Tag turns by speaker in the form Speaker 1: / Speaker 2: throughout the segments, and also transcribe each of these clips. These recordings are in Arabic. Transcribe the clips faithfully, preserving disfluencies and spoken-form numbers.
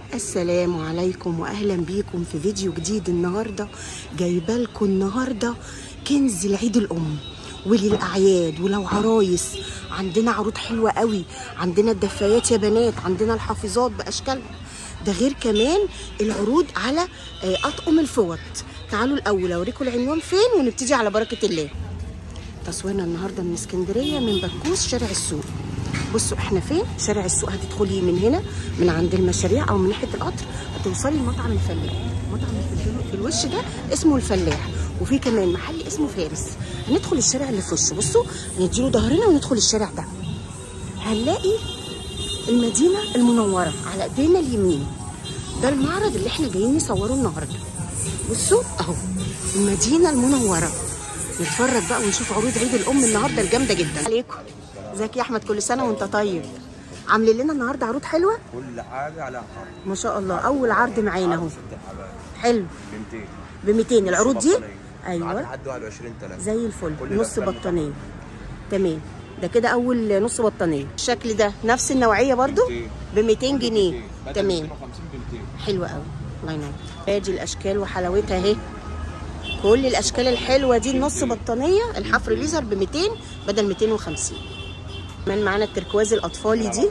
Speaker 1: السلام عليكم واهلا بيكم في فيديو جديد. النهارده جايبه لكم النهارده كنز العيد الام وللاعياد ولو عرايس. عندنا عروض حلوه قوي، عندنا الدفايات يا بنات، عندنا الحافظات باشكالها، ده غير كمان العروض على اطقم الفوط. تعالوا الاول اوريكم العنوان فين ونبتدي على بركه الله. تصويرنا النهارده من اسكندريه، من بكوس شارع السوق. بصوا احنا فين؟ شارع السوق. هتدخلي من هنا من عند المشاريع او من ناحيه القطر هتوصلي لمطعم الفلاح. مطعم في الوش ده اسمه الفلاح، وفي كمان محل اسمه فارس. هندخل الشارع اللي في وشه، بصوا نديله ظهرنا وندخل الشارع ده، هنلاقي المدينه المنوره على ايدينا اليمين. ده المعرض اللي احنا جايين نصوره النهارده. بصوا اهو المدينه المنوره. نتفرج بقى ونشوف عروض عيد الام النهارده الجامده جدا. عليكم ازيك يا احمد؟ كل سنه وانت طيب. عاملين لنا النهارده عروض حلوه،
Speaker 2: كل حاجه على عرض
Speaker 1: ما شاء الله. اول عرض معانا اهو حلو
Speaker 2: ب مئتين
Speaker 1: ب مئتين. العروض دي
Speaker 2: ايوه لحد واحد وعشرين ثلاثة
Speaker 1: زي الفل. نص بطانيه تمام. ده كده اول نص بطانيه. الشكل ده نفس النوعيه برضو ب مئتين جنيه تمام. حلوه قوي، الله ينور. ادي الاشكال وحلاوتها اهي، كل الاشكال الحلوه دي. النص بطانيه الحفر ليزر ب مئتين بدل مئتين وخمسين. كمان معانا التركواز الاطفالي دي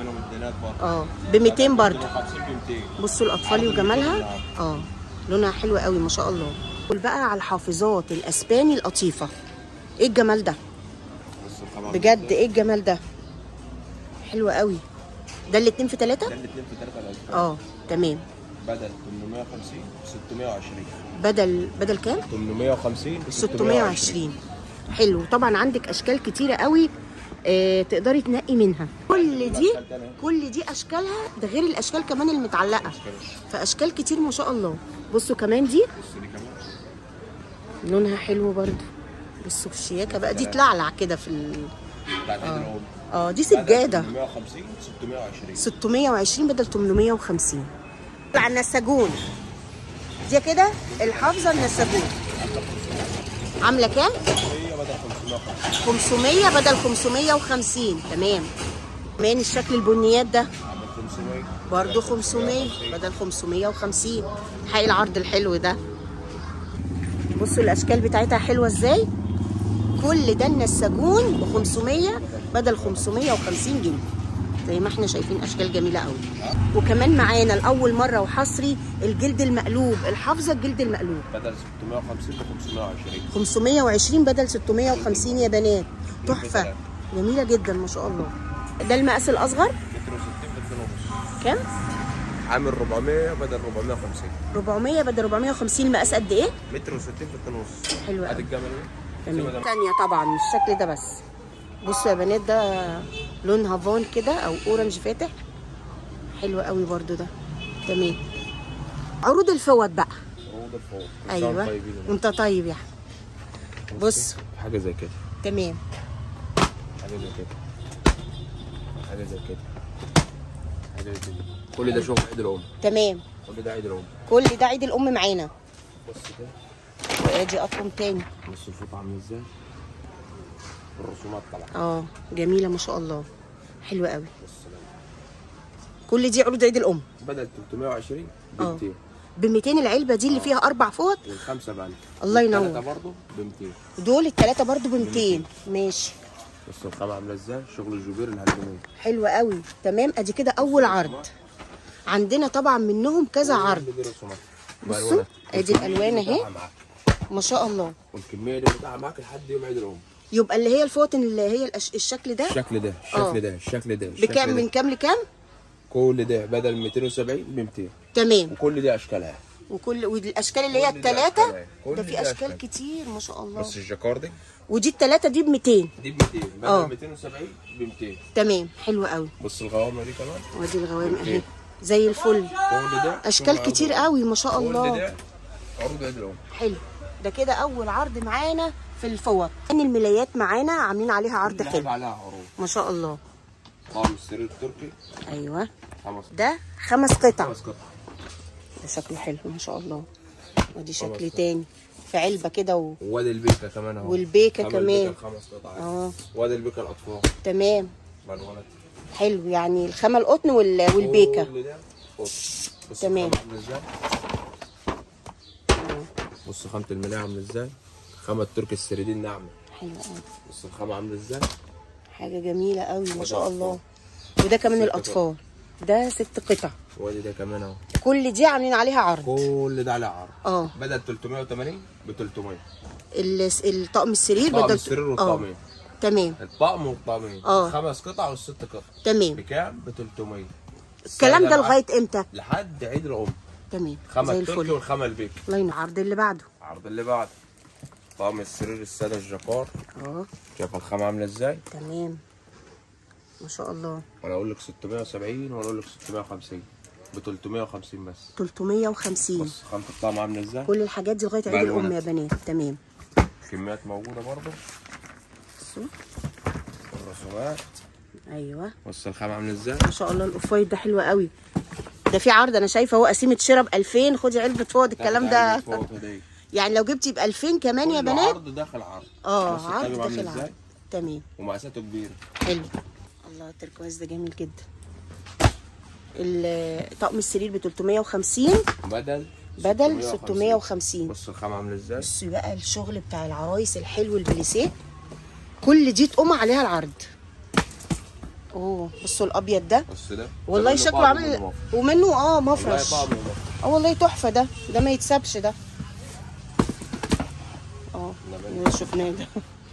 Speaker 1: اه ب مئتين برضو. بصوا الاطفالي وجمالها، اه لونها حلو قوي ما شاء الله. قول بقى على الحافظات الاسباني القطيفه. ايه الجمال ده بجد، ايه الجمال ده، حلو قوي. ده الاتنين في ثلاثة؟
Speaker 2: ده الاتنين في ثلاثة
Speaker 1: اه تمام.
Speaker 2: بدل ثمانمئة وخمسين ستمئة وعشرين.
Speaker 1: بدل بدل كام؟
Speaker 2: ثمانمئة وخمسين
Speaker 1: ستمئة وعشرين. حلو. طبعا عندك اشكال كتيره قوي، آه تقدري تنقي منها. كل دي كل دي اشكالها، ده غير الاشكال كمان المتعلقه، فاشكال كتير ما شاء الله. بصوا كمان دي لونها حلو برضو. بصوا الشياكه بقى دي تلعلع كده في ال... اه اه دي سجاده
Speaker 2: ثمانمئة وخمسين ستمئة وعشرين.
Speaker 1: ستمئة وعشرين بدل ثمانمئة وخمسين. على النساجون دي كده الحافظه النساجون عامله كام؟ خمسمئة بدل خمسمئة وخمسين تمام. كمان الشكل البنيات ده برضو خمسمئة بدل خمسمئة وخمسين. حقيقي العرض الحلو ده. بصوا الاشكال بتاعتها حلوه ازاي. كل ده النساجون ب خمسمئة بدل خمسمئة وخمسين جنيه زي ما احنا شايفين. اشكال جميله قوي. وكمان معانا لاول مره وحصري الجلد المقلوب، الحافظه الجلد المقلوب
Speaker 2: بدل ستمئة وخمسين ب خمسمئة وعشرين.
Speaker 1: خمسمئة وعشرين بدل ستمئة وخمسين يا بنات. تحفه جميله جدا ما شاء الله. ده المقاس الاصغر
Speaker 2: متر وستين في ونص.
Speaker 1: كام؟
Speaker 2: عامل أربعمئة بدل أربعمئة وخمسين.
Speaker 1: أربعمئة بدل أربعمئة وخمسين. المقاس قد ايه؟
Speaker 2: متر وستين في ونص.
Speaker 1: حلو
Speaker 2: ادي
Speaker 1: قوي
Speaker 2: الجمل
Speaker 1: تمام. ثانيه طبعا مش الشكل ده بس. بصوا يا بنات ده لون هافون كده او اورنج فاتح، حلو قوي برضو ده تمام. عروض الفوط بقى.
Speaker 2: عروض الفوط.
Speaker 1: ايوه وانت طيب يا احمد. بص
Speaker 2: حاجه زي كده
Speaker 1: تمام.
Speaker 2: حاجه زي كده حاجه زي كده حاجه زي كده. كل ده شغل عيد الام
Speaker 1: تمام.
Speaker 2: كل ده عيد الام
Speaker 1: كل ده عيد الام معانا.
Speaker 2: بص كده
Speaker 1: وادي اطقم تاني.
Speaker 2: بص الفوط عامل ازاي، الرسومات طبعا
Speaker 1: اه جميله ما شاء الله، حلوه قوي. كل دي عروض عيد الام
Speaker 2: بدل ثلاثمئة وعشرين ب مئتين.
Speaker 1: ب مئتين العلبه دي اللي فيها اربع فوط.
Speaker 2: والخمسه ب ألف.
Speaker 1: الله ينور.
Speaker 2: الثلاثه برضه ب مئتين.
Speaker 1: دول الثلاثه برضه ب مئتين ماشي.
Speaker 2: بص الخامه عامله ازاي، شغل الجوبير الهلبانيه
Speaker 1: حلوه قوي تمام. ادي كده اول عرض. عندنا طبعا منهم كذا عرض. بصوا ادي الالوان اهي ما شاء الله.
Speaker 2: والكميه دي بتاعها معاك لحد يوم عيد الام.
Speaker 1: يبقى اللي هي الفوط اللي هي الأش... الشكل ده
Speaker 2: الشكل ده الشكل أوه. ده الشكل ده
Speaker 1: بكام؟ من كام لكام؟
Speaker 2: كل ده بدل مئتين وسبعين ب مئتين
Speaker 1: تمام.
Speaker 2: وكل دي اشكالها،
Speaker 1: وكل والاشكال اللي هي الثلاثه ده في اشكال أشكال. كتير ما شاء الله.
Speaker 2: بس الجاكاردي
Speaker 1: ودي الثلاثه دي ب مئتين.
Speaker 2: دي ب مئتين بدل أوه. مئتين وسبعين ب مئتين
Speaker 1: تمام. حلو قوي.
Speaker 2: بص الغوامه دي كمان.
Speaker 1: ودي الغوامه اهي زي الفل.
Speaker 2: كل ده
Speaker 1: اشكال كتير قوي ما شاء الله.
Speaker 2: كل ده عروض عيد الام.
Speaker 1: حلو. ده كده اول عرض معانا في الفوط. ان الملايات معانا عاملين عليها عرض حلو
Speaker 2: عليها عروض
Speaker 1: ما شاء الله.
Speaker 2: طقم السرير التركي.
Speaker 1: ايوه
Speaker 2: خمس
Speaker 1: ده خمس قطع.
Speaker 2: خمس قطع.
Speaker 1: ده شكله حلو ما شاء الله. ودي شكل تاني في علبه كده و...
Speaker 2: وادي البيكه كمان اهو.
Speaker 1: والبيكه كمان
Speaker 2: خمس قطع
Speaker 1: اه.
Speaker 2: وادي البيكه الاطفال
Speaker 1: تمام
Speaker 2: بالولد.
Speaker 1: حلو. يعني الخامه القطن وال... والبيكه
Speaker 2: كل ده بص بص
Speaker 1: تمام.
Speaker 2: الخامة عامله ازاي. بص خامة الملاية عامله ازاي. خامة التركي السريدي الناعمة.
Speaker 1: حلو قوي.
Speaker 2: بص الخامة عامله ازاي.
Speaker 1: حاجه جميله قوي ما شاء
Speaker 2: أطفال.
Speaker 1: الله. وده كمان
Speaker 2: ست
Speaker 1: الاطفال. ده ست قطع.
Speaker 2: وادي ده كمان اهو.
Speaker 1: كل دي عاملين عليها عرض.
Speaker 2: كل ده على عرض.
Speaker 1: اه
Speaker 2: بدل تلتمية وتمانين ب تلتمية.
Speaker 1: ال- الطقم السرير
Speaker 2: طقم
Speaker 1: بدل
Speaker 2: السرير
Speaker 1: اه
Speaker 2: والطقمين.
Speaker 1: تمام
Speaker 2: الطقم والطقمين.
Speaker 1: اه.
Speaker 2: خمس قطع والست قطع.
Speaker 1: تمام.
Speaker 2: بكام؟ ب تلتمية.
Speaker 1: الكلام ده لغايه امتى؟
Speaker 2: لحد عيد الام.
Speaker 1: تمام
Speaker 2: خامة
Speaker 1: زي
Speaker 2: التركي
Speaker 1: الفل.
Speaker 2: والخامة البيكي.
Speaker 1: الله ينور. العرض اللي بعده.
Speaker 2: العرض اللي بعده طقم السرير الساده الجاكار.
Speaker 1: اه
Speaker 2: شايف الخامة عاملة ازاي؟
Speaker 1: تمام ما شاء الله.
Speaker 2: ولا اقول لك ستمية وسبعين ولا اقول لك ستمية وخمسين ب تلتمية وخمسين بس.
Speaker 1: تلتمية وخمسين.
Speaker 2: بص خامة الطقم عاملة ازاي؟
Speaker 1: كل الحاجات دي لغايه عيد الام يا بنات. تمام.
Speaker 2: كميات موجودة برضه.
Speaker 1: بصوا.
Speaker 2: الرسومات.
Speaker 1: ايوه
Speaker 2: بص الخامة عاملة ازاي؟
Speaker 1: ما شاء الله. الاوف وايت ده حلو قوي. ده في عرض انا شايفه اهو قسيمه شراء ب ألفين. خدي علبه فوق الكلام ده. يعني لو جبتي ب ألفين كمان يا بنات.
Speaker 2: عرض داخل عرض.
Speaker 1: اه
Speaker 2: بص
Speaker 1: عرض
Speaker 2: الطقم عامل
Speaker 1: داخل
Speaker 2: ازاي؟
Speaker 1: عرض. تمام.
Speaker 2: ومقاساته كبيرة.
Speaker 1: حلو. الله التركواز ده جميل جدا. ال- طقم السرير ب تلتمية وخمسين
Speaker 2: بدل
Speaker 1: بدل ستمية وخمسين.
Speaker 2: بص الخامة عاملة ازاي؟
Speaker 1: بصي بقى الشغل بتاع العرايس الحلو البليسيه. كل دي تقوم عليها العرض. اوه بصوا الابيض ده.
Speaker 2: بص ده
Speaker 1: والله
Speaker 2: ده
Speaker 1: شكله
Speaker 2: طقم
Speaker 1: عامل
Speaker 2: ومفرش.
Speaker 1: ومنه اه
Speaker 2: والله
Speaker 1: مفرش.
Speaker 2: طقم ومفرش.
Speaker 1: اه والله تحفه ده. ده ما يتسابش ده. اه اللي شفناه ده.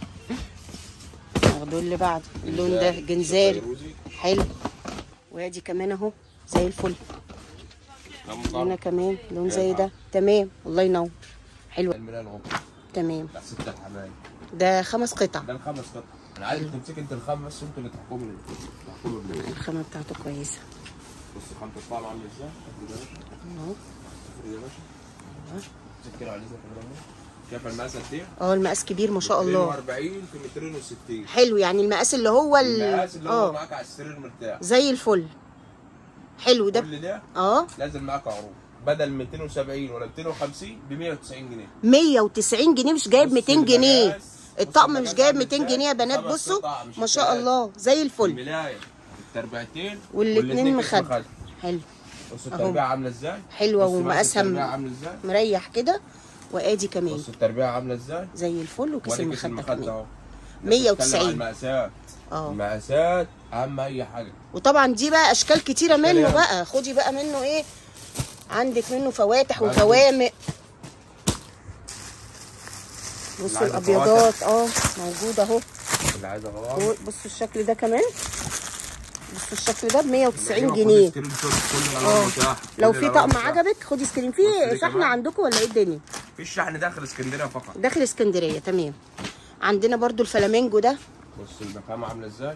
Speaker 1: ناخده اللي بعده. اللون ده جنزاري.
Speaker 2: فيروزي.
Speaker 1: حلو. وادي كمان اهو زي الفل. هنا كمان لون زي ده. تمام الله ينور. حلو.
Speaker 2: الملاية الغبر.
Speaker 1: تمام.
Speaker 2: لا ست الحماية.
Speaker 1: ده خمس قطع.
Speaker 2: ده الخمس قطع. انا عايزك تمسك انت الخام بس انتوا اللي تحكموا لي. تحكموا لي.
Speaker 1: الخامه بتاعته كويسه.
Speaker 2: بص خامة الطعم عامل ازاي؟ شوف ده يا باشا.
Speaker 1: اهو.
Speaker 2: شوف يا باشا. سكر على ايدك كده. شايف المقاس قد ايه؟
Speaker 1: اه المقاس كبير ما شاء الله.
Speaker 2: ميتين وأربعين في ميتين وستين.
Speaker 1: حلو يعني المقاس اللي هو ال-
Speaker 2: المقاس اللي هو
Speaker 1: اه
Speaker 2: معاك على السرير مرتاح.
Speaker 1: زي الفل. حلو ده.
Speaker 2: كل ده
Speaker 1: اه
Speaker 2: نازل معاك عروض بدل ميتين وسبعين ولا ميتين وخمسين ب مية وتسعين جنيه.
Speaker 1: مية وتسعين جنيه مش جايب
Speaker 2: بص
Speaker 1: ميتين جنيه.
Speaker 2: المقاس.
Speaker 1: الطقم
Speaker 2: بص
Speaker 1: مش
Speaker 2: المقاس
Speaker 1: جايب
Speaker 2: عامل
Speaker 1: ميتين
Speaker 2: ازاي؟
Speaker 1: جنيه يا بنات.
Speaker 2: خمس
Speaker 1: بصوا
Speaker 2: قطع مش
Speaker 1: ما شاء
Speaker 2: التلات.
Speaker 1: الله زي الفل.
Speaker 2: الملاية التربيعتين
Speaker 1: والاتنين مخد. حلو.
Speaker 2: بص التربيعة عاملة ازاي؟
Speaker 1: حلوه
Speaker 2: بص مقاس
Speaker 1: ومقاسها
Speaker 2: التربيعة
Speaker 1: م-
Speaker 2: عاملة ازاي؟
Speaker 1: مريح كده. وادي كمان
Speaker 2: بص التربيعة عاملة ازاي؟
Speaker 1: زي الفل. وكيس
Speaker 2: وادي كيس
Speaker 1: المخده
Speaker 2: المخدة
Speaker 1: كمان
Speaker 2: اهو.
Speaker 1: مية
Speaker 2: بتتكلم عن
Speaker 1: وتسعين.
Speaker 2: المقاسات.
Speaker 1: اه
Speaker 2: المقاسات أهم أي حاجة.
Speaker 1: وطبعا دي بقى اشكال كتيره
Speaker 2: أشكال
Speaker 1: منه
Speaker 2: ياما.
Speaker 1: بقى. خدي بقى منه ايه. عندك منه فواتح
Speaker 2: عندك.
Speaker 1: وفوامق. بصوا
Speaker 2: اللي عايزة
Speaker 1: الابيضات اه موجوده اهو.
Speaker 2: اللي عايزة غوامق.
Speaker 1: بصوا الشكل ده كمان. بصوا الشكل ده ب مية وتسعين
Speaker 2: خد
Speaker 1: جنيه.
Speaker 2: سكرين شوت كل الألوان
Speaker 1: اه
Speaker 2: متاحة.
Speaker 1: لو
Speaker 2: كل
Speaker 1: في
Speaker 2: الألوان
Speaker 1: طقم
Speaker 2: متاحة.
Speaker 1: عجبك خدي سكرين.
Speaker 2: بص
Speaker 1: في
Speaker 2: دي
Speaker 1: شحن
Speaker 2: كمان.
Speaker 1: عندكم ولا ايه الدنيا؟
Speaker 2: في الشحن داخل اسكندرية فقط.
Speaker 1: داخل اسكندريه. تمام. عندنا برضو الفلامينجو ده.
Speaker 2: بص المخامة عاملة ازاي؟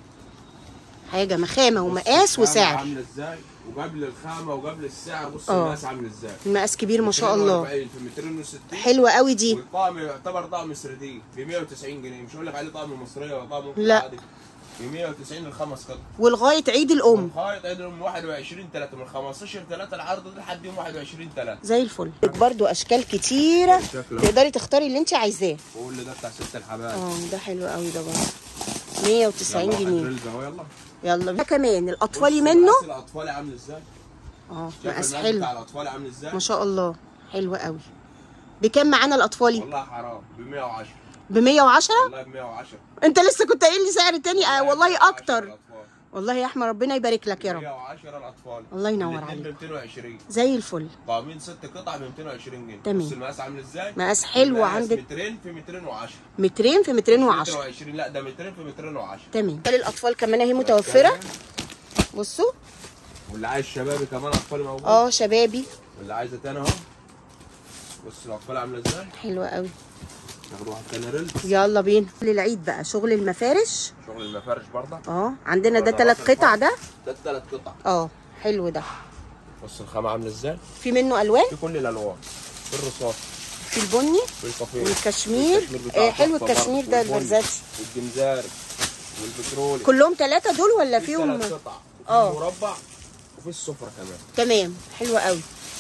Speaker 1: حاجه مخامه ومقاس
Speaker 2: الخامة
Speaker 1: وسعر.
Speaker 2: عاملة ازاي؟ وقبل الخامة وقبل السعر بص
Speaker 1: اه.
Speaker 2: المقاس عامل ازاي؟
Speaker 1: المقاس كبير ما شاء الله.
Speaker 2: ميتين وأربعين في ميتين وستين.
Speaker 1: حلوه قوي دي.
Speaker 2: والطقم يعتبر طقم سردين ب مية وتسعين جنيه. مش هقول لك عليه طقم مصريه ولا طقم
Speaker 1: لا.
Speaker 2: عادي. ب مية وتسعين الخمس قطع.
Speaker 1: ولغايه عيد الام.
Speaker 2: خايط عيد الام واحد وعشرين تلاتة من خمستاشر تلاتة العرض ده لحد يوم واحد وعشرين تلاتة.
Speaker 1: زي الفل. برضو اشكال كتيره
Speaker 2: شكله.
Speaker 1: تقدري تختاري اللي انت عايزاه.
Speaker 2: كل ده بتاع ست الحبايب.
Speaker 1: اه ده حلو قوي ده برضه. مية وتسعين جنيه.
Speaker 2: يلا
Speaker 1: يلا ده كمان الاطفالي
Speaker 2: بص
Speaker 1: منه.
Speaker 2: المقاس الاطفالي عامل ازاي؟
Speaker 1: اه
Speaker 2: شايف
Speaker 1: مقاس
Speaker 2: المقاس
Speaker 1: حلو
Speaker 2: بتاع الاطفالي عامل ازاي؟
Speaker 1: ما شاء الله. حلو قوي. بكام معانا الاطفالي؟
Speaker 2: والله حرام ب مية وعشرة.
Speaker 1: ب مية وعشرة.
Speaker 2: والله ب مية وعشرة.
Speaker 1: انت لسه كنت قايل لي سعر تاني. آه والله
Speaker 2: مية وعشرة
Speaker 1: اكتر.
Speaker 2: الأطفال.
Speaker 1: والله يا احمد ربنا يبارك لك يا رب.
Speaker 2: مية وعشرة الاطفال.
Speaker 1: الله ينور
Speaker 2: الاتنين
Speaker 1: عليك.
Speaker 2: ب ميتين وعشرين.
Speaker 1: زي الفل.
Speaker 2: طقمين ست قطع ب ميتين وعشرين جنيه.
Speaker 1: تمام.
Speaker 2: بص المقاس عامل ازاي؟
Speaker 1: مقاس حلو.
Speaker 2: المقاس
Speaker 1: عندك
Speaker 2: مترين في مترين وعشرة.
Speaker 1: مترين في مترين وعشرة.
Speaker 2: متر وعشرين. لا ده مترين في مترين وعشرة.
Speaker 1: تمام. الاطفال كمان اهي متوفره. بصوا.
Speaker 2: واللي عايز شبابي كمان اطفالي موجود.
Speaker 1: اه شبابي.
Speaker 2: واللي عايزه تاني اهو. بص الاطفال عامله ازاي.
Speaker 1: حلوه قوي.
Speaker 2: ناخد واحد تاني ريل.
Speaker 1: يلا بينا للعيد بقى. شغل المفارش.
Speaker 2: شغل المفارش برضه.
Speaker 1: اه عندنا ده ثلاث قطع ده.
Speaker 2: ده ثلاث قطع.
Speaker 1: اه حلو ده.
Speaker 2: بص الخامه عامله ازاي.
Speaker 1: في منه الوان.
Speaker 2: في كل الالوان. في الرصاص.
Speaker 1: في البني.
Speaker 2: في الكافيه.
Speaker 1: والكشمير.
Speaker 2: بتاعه
Speaker 1: آه حلو
Speaker 2: تحفة
Speaker 1: الكشمير
Speaker 2: برضه.
Speaker 1: ده
Speaker 2: والبني.
Speaker 1: البرزاتي.
Speaker 2: والجمزاري. والبترولي.
Speaker 1: كلهم ثلاثه دول ولا
Speaker 2: في
Speaker 1: فيهم؟
Speaker 2: ثلاث قطع.
Speaker 1: اه.
Speaker 2: وفي مربع وفي السفره كمان.
Speaker 1: تمام. حلوه قوي.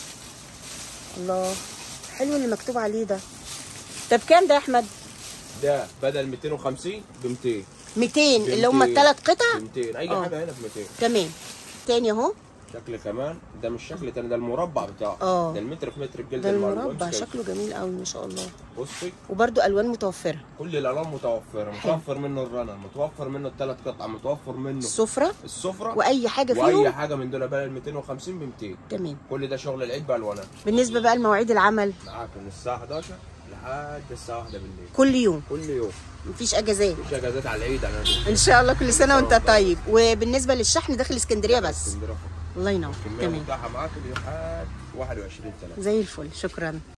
Speaker 1: الله حلو اللي مكتوب عليه ده. طب كام ده يا احمد؟
Speaker 2: ده بدل ميتين وخمسين ب ميتين.
Speaker 1: ميتين اللي هم الثلاث قطع.
Speaker 2: ب ميتين اي
Speaker 1: آه.
Speaker 2: حاجه هنا ب ميتين.
Speaker 1: تمام. تاني اهو.
Speaker 2: شكل كمان ده مش شكل تاني، ده المربع بتاعه.
Speaker 1: اه
Speaker 2: ده المتر في متر الجلد
Speaker 1: ده
Speaker 2: المعلوم.
Speaker 1: المربع شكله جميل قوي ما شاء الله.
Speaker 2: بصي
Speaker 1: وبرده الوان متوفره،
Speaker 2: كل الالوان متوفره،
Speaker 1: حلو.
Speaker 2: متوفر منه الرنر، متوفر منه الثلاث قطع، متوفر منه
Speaker 1: السفره
Speaker 2: السفره
Speaker 1: واي حاجه فيهم،
Speaker 2: واي حاجه من دول بقى مئتين وخمسين ب مئتين.
Speaker 1: تمام.
Speaker 2: كل ده شغل العيد بالوانات.
Speaker 1: بالنسبه بقى لمواعيد العمل
Speaker 2: معاك من الساعه حداشر لحد الساعه واحدة بالليل
Speaker 1: كل يوم،
Speaker 2: كل يوم،
Speaker 1: مفيش اجازات
Speaker 2: مفيش اجازات على العيد. انا
Speaker 1: ان شاء الله. كل سنه وانت طيب. وبالنسبه للشحن داخل اسكندريه بس؟
Speaker 2: اسكندريه.
Speaker 1: الله ينور.
Speaker 2: الكميه
Speaker 1: تمام
Speaker 2: متاحه معاك لحد واحد وعشرين ثلاثة.
Speaker 1: زي الفل. شكرا.